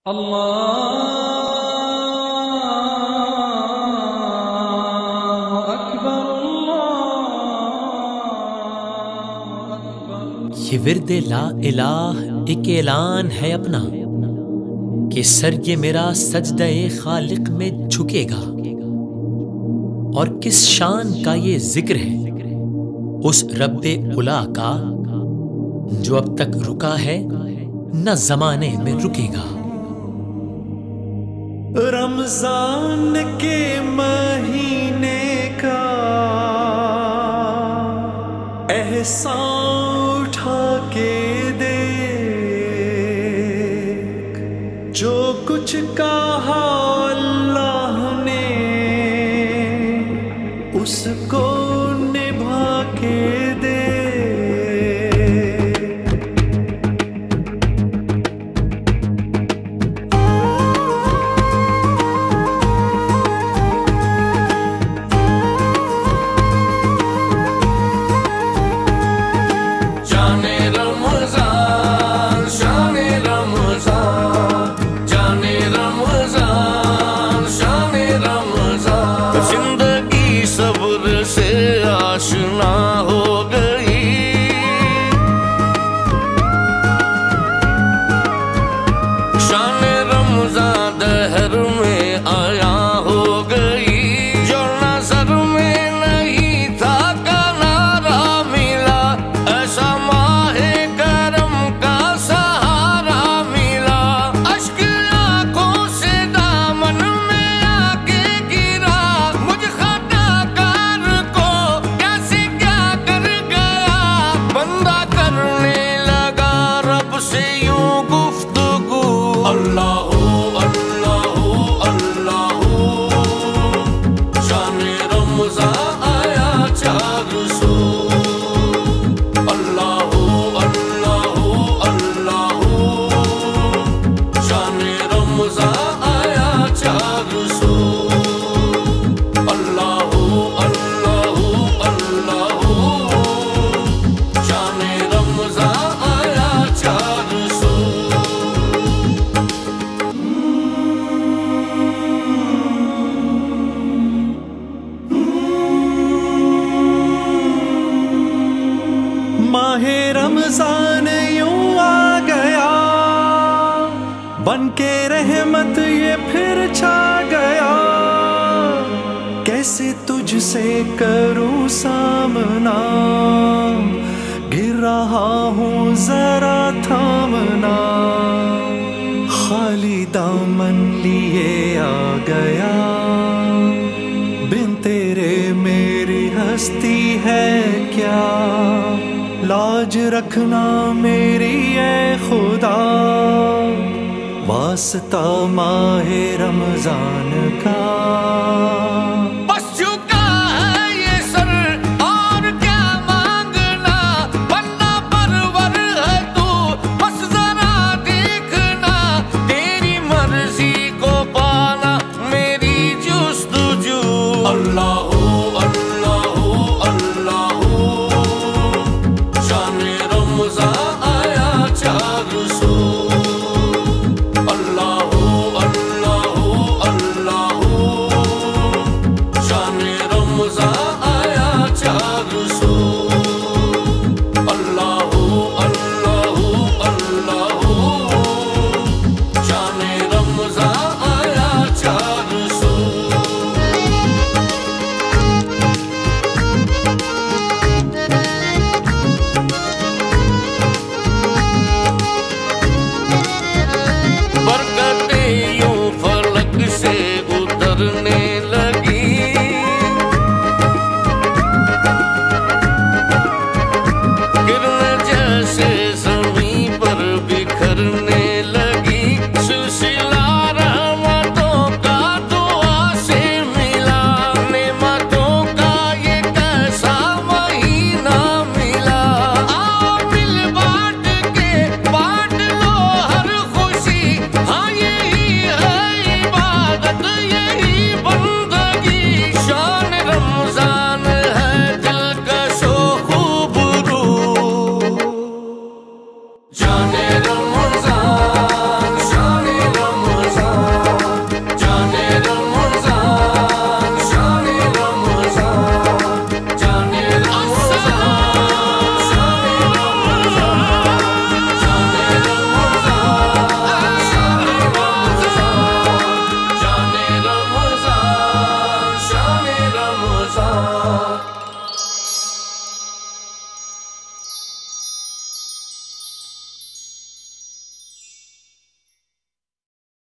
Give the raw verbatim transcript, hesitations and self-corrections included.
अल्लाहु अकबर, अल्लाहु अकबर। ये विर्द ला इलाह एक ऐलान है अपना कि सर ये मेरा सजदे खालिक में झुकेगा। और किस शान का ये जिक्र है उस रब्बे उला का जो अब तक रुका है न जमाने में रुकेगा। रमजान के महीने का एहसान उठा के देख, जो कुछ कहा अल्लाह ने उसको निभा के दे। आशना हो गई शान रमज़ान दहर में आया हो गई। जो नजर में नहीं था किनारा मिला, ऐसा माहे करम का सहारा मिला। अश्क आंखों से दामन में आके गिरा, मुझ खताकार को से यूं गुफ्तगू। अल्लाहू अल्लाहू अल्लाहू शान रमज़ान आया चार सौ। अल्लाहू अल्लाहू अल्लाहू शान रमज़ान आया चार सौ। अल्लाहू अल्लाहू अल्लाहू शान रमज़ान माहे रमजान यूं आ गया, बन के रहमत ये फिर छा गया। कैसे तुझसे करूं सामना, गिर रहा हूँ जरा थामना। खाली दामन लिए आ गया, बिन तेरे मेरी हस्ती है क्या। लाज रखना मेरी ए खुदा, वास्ता माहे रमजान का। बस झुका है ये सर और क्या मांगना, बंदा परवर है तू बस जरा देखना। तेरी मर्जी को पाना मेरी जुस्तजू। अल्लाहू अल्लाहू अल्लाहू शान रमज़ान आया चार सौ। अल्लाहू अल्लाहू अल्लाहू शान रमज़ान आया चार सौ। अल्लाहू अल्लाहू अल्लाहू शान रमज़ान आया चार सौ। बरकतें यूं फलक से उतरने